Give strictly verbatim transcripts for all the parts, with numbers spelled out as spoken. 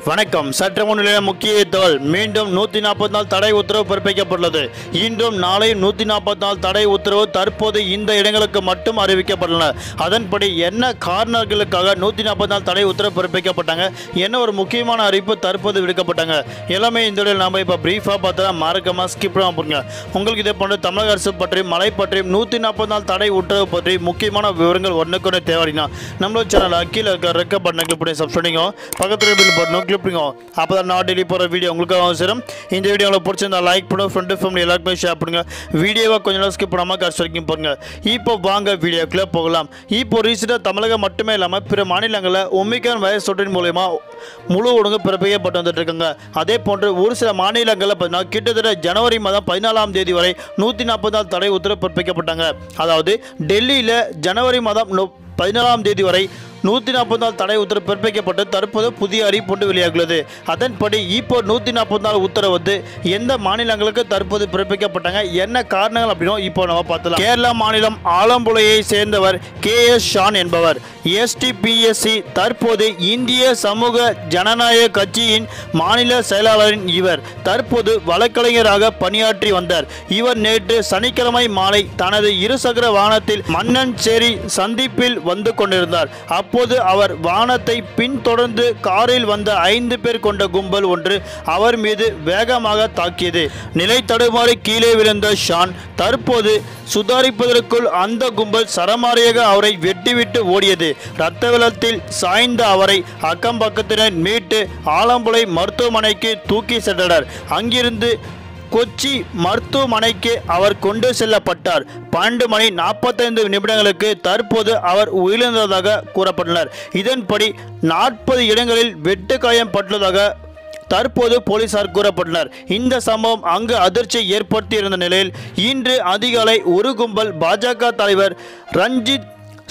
வணக்கம். சற்று முன்னிலைய முக்கிய தகவல். மீண்டும் நூற்றி நாற்பது நாள் தடை உத்தரவு பிறப்பிக்கப்பட்டுள்ளது. இன்றும் நாளையும் நூற்றி நாற்பது நாள் தடை உத்தரவு தற்போது இந்த இடங்களுக்கு மட்டும் அறிவிக்கப்பட்டுள்ளன. அதன்படி என்ன காரணங்களுக்காக நூற்றி நாற்பது நாள் தடை உத்தரவு பிறப்பிக்கப்பட்டாங்க, என்ன ஒரு முக்கியமான அறிவிப்பு தற்போது விடுக்கப்பட்டாங்க, எல்லாமே இந்த வீடியோவில் நாம் இப்போ பிரீஃபாக பார்த்தா மறக்காம ஸ்கிப் பண்ணாம போங்க. உங்களுக்கு இதே போன்ற தமிழக அரசு பற்றியும் மழை பற்றியும் நூற்றி நாற்பது நாள் தடை உத்தரவு பற்றி முக்கியமான விவரங்கள் ஒன்றுக்கு தேவைன்னா நம்மளோட சேனல் கீழே இருக்க ரெக்க பட்டனை கிளிக் பண்ணி சப்ஸ்கிரைப் பண்ணிக்கோ, பக்கத்தில் பில் பட்டனும் கிளிக் பண்ணிக்கோ. அப்போ தான் நான் டெய்லி போகிற வீடியோ உங்களுக்கு அவசரம். இந்த வீடியோ உங்களுக்கு பிடிச்சிருந்தா லைக் பண்ணுங்க, ஃப்ரெண்டு ஃபேமிலி எல்லாருக்குமே ஷேர் பண்ணுங்கள். வீடியோவை கொஞ்சம் நேரம் ஸ்கிப் பண்ணாமல் கடைசி வரைக்கும் பாருங்க. இப்போ வாங்க வீடியோக்குள்ளே போகலாம். இப்போ ரீசெண்டாக தமிழகம் மட்டுமே இல்லாமல் பிற மாநிலங்களில் ஒமிக்ரான் வைரஸ் தொற்றின் மூலமா முழு ஒழுங்கு பிறப்பிக்கப்பட்டு வந்துட்டு இருக்காங்க. அதே போன்று ஒரு சில மாநிலங்களில் பார்த்தீங்கன்னா கிட்டத்தட்ட ஜனவரி மாதம் பதினாலாம் தேதி வரை நூற்றி நாற்பது நாள் தடை உத்தரவு பிறப்பிக்கப்பட்டாங்க. அதாவது டெல்லியில் ஜனவரி மாதம் பதினாலாம் தேதி வரை நூற்றி நாற்பது நாள் தடை உத்தரவு பிறப்பிக்கப்பட்டு தற்போது புதிய அறிவிப்பு வெளியாகியுள்ளது. அதன்படி இப்போ நூற்றி நாற்பது நாள் உத்தரவு வந்து எந்த மாநிலங்களுக்கு தற்போது பிறப்பிக்கப்பட்டாங்க, என்ன காரணங்கள் அப்படின்னு இப்போ நம்ம பார்த்தலாம். கேரளா மாநிலம் ஆலம்புழையை சேர்ந்தவர் கே எஸ் ஷான் என்பவர் S D P S C தற்போது இந்திய சமூக ஜனநாயக கட்சியின் மாநில செயலாளரின் இவர் தற்போது வழக்கறிஞராக பணியாற்றி வந்தார். இவர் நேற்று சனிக்கிழமை மாலை தனது இருசக்கர வாகனத்தில் மன்னன்சேரி சந்திப்பில் வந்து கொண்டிருந்தார். அப்போது அவர் வாகனத்தை பின்தொடர்ந்து காரில் வந்த ஐந்து பேர் கொண்ட கும்பல் ஒன்று அவர் மீது வேகமாக தாக்கியது. நிலை தடுமாறி கீழே விழுந்த ஷான் தற்போது சுதாரிப்பதற்குள் அந்த கும்பல் சரமாரியாக அவரை வெட்டிவிட்டு ஓடியது. இரத்த வெள்ளத்தில் சாய்ந்த அவரை அக்கம் பக்கத்தினர் மீட்டு ஆலம்புழை மருத்துவமனைக்கு தூக்கி சென்றனர். அங்கிருந்து கொச்சி மருத்துவமனைக்கு அவர் கொண்டு செல்லப்பட்டார். பன்னெண்டு மணி நாற்பத்தைந்து நிமிடங்களுக்கு தற்போது அவர் உயிரிழந்ததாக கூறப்பட்டனர். இதன்படி நாற்பது இடங்களில் வெட்டு காயம் பட்டுள்ளதாக தற்போது போலீசார் கூறப்பட்டனர். இந்த சம்பவம் அங்கு அதிர்ச்சியை ஏற்படுத்தி இருந்த நிலையில் இன்று அதிகாலை ஒரு கும்பல் பாஜக தலைவர் ரஞ்சித்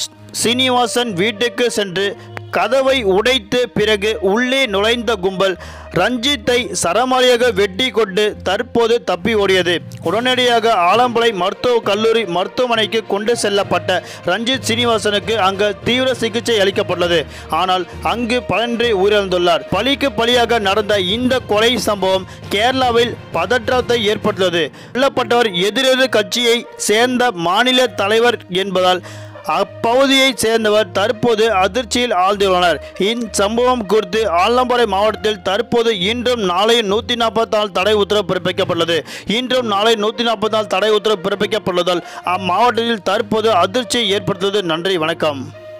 சீனிவாசன் வீட்டுக்கு சென்று கதவை உடைத்து பிறகு உள்ளே நுழைந்த கும்பல் ரஞ்சித்தை சரமாரியாக வெட்டி கொண்டு தற்போது தப்பி ஓடியது. உடனடியாக ஆலம்புழை மருத்துவக் கல்லூரி மருத்துவமனைக்கு கொண்டு செல்லப்பட்ட ரஞ்சித் சீனிவாசனுக்கு அங்கு தீவிர சிகிச்சை அளிக்கப்பட்டுள்ளது. ஆனால் அங்கு பலன்றி உயிரிழந்துள்ளார். பழிக்கு பழியாக நடந்த இந்த கொலை சம்பவம் கேரளாவில் பதற்றத்தை ஏற்பட்டுள்ளது. கொல்லப்பட்டவர் எதிரெதிர் கட்சியை சேர்ந்த மாநில தலைவர் என்பதால் அப்பகுதியைச் சேர்ந்தவர் தற்போது அதிர்ச்சியில் ஆழ்ந்துள்ளனர். இச்சம்பவம் குறித்து ஆலம்புழை மாவட்டத்தில் தற்போது இன்றும் நாளையும் நூற்றி நாற்பத்தி நாள் தடை உத்தரவு பிறப்பிக்கப்பட்டுள்ளது. இன்றும் நாளை நூற்றி நாற்பத்தி நாள் தடை உத்தரவு பிறப்பிக்கப்பட்டுள்ளதால் அம்மாவட்டத்தில் தற்போது அதிர்ச்சியை ஏற்படுத்துவது. நன்றி, வணக்கம்.